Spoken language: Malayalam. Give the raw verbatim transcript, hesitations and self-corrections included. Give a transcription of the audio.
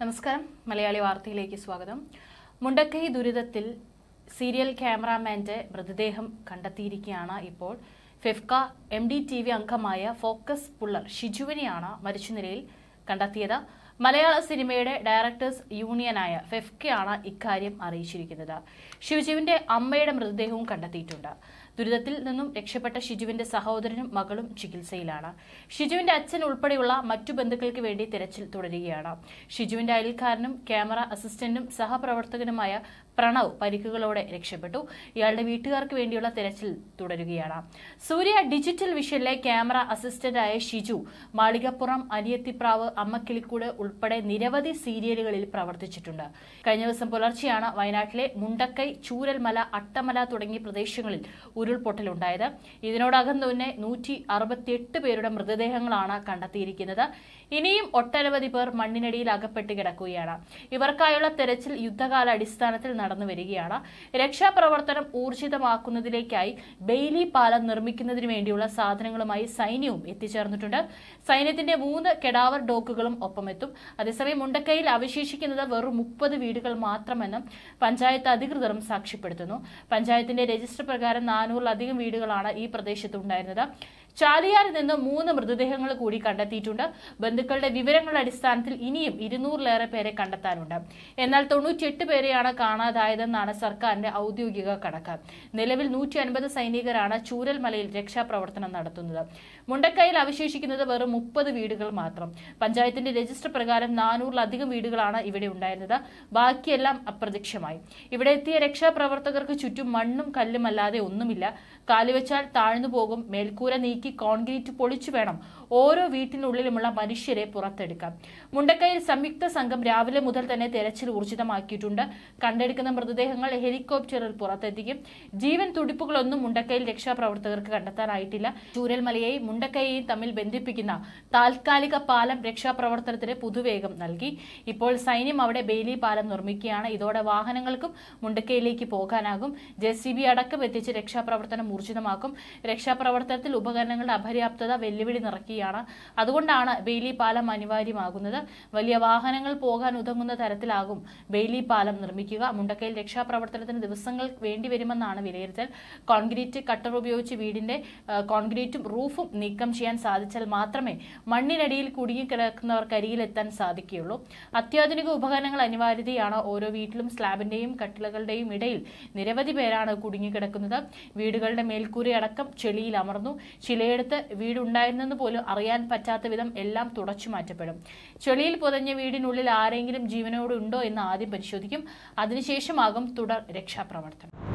നമസ്കാരം മലയാളി വാർത്തയിലേക്ക് സ്വാഗതം. മുണ്ടക്കൈ ദുരിതത്തിൽ സീരിയൽ ക്യാമറാമാന്റെ മൃതദേഹം കണ്ടെത്തിയിരിക്കുകയാണ്. ഇപ്പോൾ FEFKA M D T V അംഗമായ ഫോക്കസ് പുള്ളർ ഷിജുവിനെയാണ് മരിച്ച നിലയിൽ കണ്ടെത്തിയത്. മലയാള സിനിമയുടെ ഡയറക്ടേഴ്സ് യൂണിയനായ ഫെഫ്കയാണ് ഇക്കാര്യം അറിയിച്ചിരിക്കുന്നത്. ഷിജുവിന്റെ അമ്മയുടെ മൃതദേഹവും കണ്ടെത്തിയിട്ടുണ്ട്. ദുരിതത്തിൽ നിന്നും രക്ഷപ്പെട്ട ഷിജുവിന്റെ സഹോദരനും മകളും ചികിത്സയിലാണ്. ഷിജുവിന്റെ അച്ഛൻ ഉൾപ്പെടെയുള്ള മറ്റു ബന്ധുക്കൾക്ക് വേണ്ടി തെരച്ചിൽ തുടരുകയാണ്. ഷിജുവിന്റെ അയൽക്കാരനും ക്യാമറ അസിസ്റ്റന്റും സഹപ്രവർത്തകനുമായ പ്രണവ് പരിക്കുകളോടെ രക്ഷപ്പെട്ടു. ഇയാളുടെ വീട്ടുകാർക്ക് വേണ്ടിയുള്ള തെരച്ചിൽ തുടരുകയാണ്. സൂര്യ ഡിജിറ്റൽ വിഷനിലെ ക്യാമറ അസിസ്റ്റന്റായ ഷിജു മാളികപ്പുറം, അനിയത്തിപ്രാവ്, അമ്മക്കിളിക്കൂട് ഉൾപ്പെടെ നിരവധി സീരിയലുകളിൽ പ്രവർത്തിച്ചിട്ടുണ്ട്. കഴിഞ്ഞ ദിവസം പുലർച്ചെയാണ് വയനാട്ടിലെ മുണ്ടക്കൈ, ചൂരൽമല, അട്ടമല തുടങ്ങിയ പ്രദേശങ്ങളിൽ ഉരുൾപൊട്ടലുണ്ടായത്. ഇതിനോടകം തന്നെ നൂറ്റി അറുപത്തിയെട്ട് പേരുടെ മൃതദേഹങ്ങളാണ് കണ്ടെത്തിയിരിക്കുന്നത്. ഇനിയും ഒട്ടനവധി പേർ മണ്ണിനടിയിൽ അകപ്പെട്ട് കിടക്കുകയാണ്. ഇവർക്കായുള്ള തെരച്ചിൽ യുദ്ധകാല അടിസ്ഥാനത്തിൽ നടന്നു വരികയാണ്. രക്ഷാപ്രവർത്തനം ഊർജിതമാക്കുന്നതിലേക്കായി ബെയിലി പാലം നിർമ്മിക്കുന്നതിന് വേണ്ടിയുള്ള സാധനങ്ങളുമായി സൈന്യവും എത്തിച്ചേർന്നിട്ടുണ്ട്. സൈന്യത്തിന്റെ മൂന്ന് കെഡാവർ ഡോക്കുകളും ഒപ്പമെത്തും. അതേസമയം മുണ്ടക്കൈയിൽ അവശേഷിക്കുന്നത് വെറും മുപ്പത് വീടുകൾ മാത്രമെന്നും പഞ്ചായത്ത് അധികൃതരും സാക്ഷ്യപ്പെടുത്തുന്നു. പഞ്ചായത്തിന്റെ രജിസ്റ്റർ പ്രകാരം നാനൂറിലധികം വീടുകളാണ് ഈ പ്രദേശത്തുണ്ടായിരുന്നത്. ചാലിയാറിൽ നിന്ന് മൂന്ന് മൃതദേഹങ്ങൾ കൂടി കണ്ടെത്തിയിട്ടുണ്ട്. ബന്ധുക്കളുടെ വിവരങ്ങളുടെ അടിസ്ഥാനത്തിൽ ഇനിയും ഇരുന്നൂറിലേറെ പേരെ കണ്ടെത്താനുണ്ട്. എന്നാൽ തൊണ്ണൂറ്റിയെട്ട് പേരെയാണ് കാണാതായതെന്നാണ് സർക്കാരിന്റെ ഔദ്യോഗിക കണക്ക്. നിലവിൽ നൂറ്റി അൻപത് സൈനികരാണ് ചൂരൽമലയിൽ രക്ഷാപ്രവർത്തനം നടത്തുന്നത്. മുണ്ടക്കൈയിൽ അവശേഷിക്കുന്നത് വെറും മുപ്പത് വീടുകൾ മാത്രം. പഞ്ചായത്തിന്റെ രജിസ്റ്റർ പ്രകാരം നാനൂറിലധികം വീടുകളാണ് ഇവിടെ ഉണ്ടായിരുന്നത്. ബാക്കിയെല്ലാം അപ്രത്യക്ഷമായി. ഇവിടെ എത്തിയ രക്ഷാപ്രവർത്തകർക്ക് ചുറ്റും മണ്ണും കല്ലും അല്ലാതെ ഒന്നുമില്ല. കാലുവെച്ചാൽ താഴ്ന്നു പോകും. മേൽക്കൂര നീക്കി കോൺക്രീറ്റ് പൊളിച്ചു വേണം ഓരോ വീട്ടിനുള്ളിലുമുള്ള മനുഷ്യരെ പുറത്തെടുക്കാം. മുണ്ടക്കൈയിൽ സംയുക്ത സംഘം രാവിലെ മുതൽ തന്നെ തെരച്ചിൽ ഊർജിതമാക്കിയിട്ടുണ്ട്. കണ്ടെടുക്കുന്ന മൃതദേഹങ്ങൾ ഹെലികോപ്റ്ററിൽ പുറത്തെത്തിക്കും. ജീവൻ തുടിപ്പുകളൊന്നും മുണ്ടക്കൈയിൽ രക്ഷാപ്രവർത്തകർക്ക് കണ്ടെത്താനായിട്ടില്ല. ചൂരൽമലയെയും മുണ്ടക്കൈയെയും തമ്മിൽ ബന്ധിപ്പിക്കുന്ന താൽക്കാലിക പാലം രക്ഷാപ്രവർത്തനത്തിന് പുതുവേഗം നൽകി. ഇപ്പോൾ സൈന്യം അവിടെ ബെയിലി പാലം നിർമ്മിക്കുകയാണ്. ഇതോടെ വാഹനങ്ങൾക്കും മുണ്ടക്കൈയിലേക്ക് പോകാനാകും. ജെ സി ബി അടക്കം എത്തിച്ച് രക്ഷാപ്രവർത്തനം ഊർജിതമാക്കും. രക്ഷാപ്രവർത്തനത്തിൽ ഉപകരണങ്ങളുടെ അപര്യാപ്തത വെല്ലുവിളി നിറയ്ക്കുകയാണ്. അതുകൊണ്ടാണ് ബെയിലി പാലം അനിവാര്യമാകുന്നത്. വലിയ വാഹനങ്ങൾ പോകാൻ ഉതകുന്ന തരത്തിലാകും ബെയിലി പാലം നിർമ്മിക്കുക. മുണ്ടക്കൈയിൽ രക്ഷാപ്രവർത്തനത്തിന് ദിവസങ്ങൾ വേണ്ടിവരുമെന്നാണ് വിലയിരുത്തൽ. കോൺക്രീറ്റ് കട്ടർ ഉപയോഗിച്ച് വീടിന്റെ കോൺക്രീറ്റും റൂഫും നീക്കം ചെയ്യാൻ സാധിച്ചാൽ മാത്രമേ മണ്ണിനടിയിൽ കുടുങ്ങിക്കിടക്കുന്നവർക്കരികിലെത്താൻ സാധിക്കുകയുള്ളൂ. അത്യാധുനിക ഉപകരണങ്ങൾ അനിവാര്യതയാണ്. ഓരോ വീട്ടിലും സ്ലാബിന്റെയും കട്ടിലകളുടെയും ഇടയിൽ നിരവധി പേരാണ് കുടുങ്ങിക്കിടക്കുന്നത്. വീടുകളുടെ മേൽക്കൂരയടക്കം ചെളിയിൽ അമർന്നു. ചിലയിടത്ത് വീടുണ്ടായിരുന്നെന്ന് പോലും അറിയാൻ പറ്റാത്ത വിധം എല്ലാം തുടച്ചു മാറ്റപ്പെടും. ചെളിയിൽ പുതഞ്ഞ വീടിനുള്ളിൽ ആരെങ്കിലും ജീവനോടെ ഉണ്ടോ എന്ന് ആദ്യം പരിശോധിക്കും. അതിനുശേഷമാകും തുടർ രക്ഷാപ്രവർത്തനം.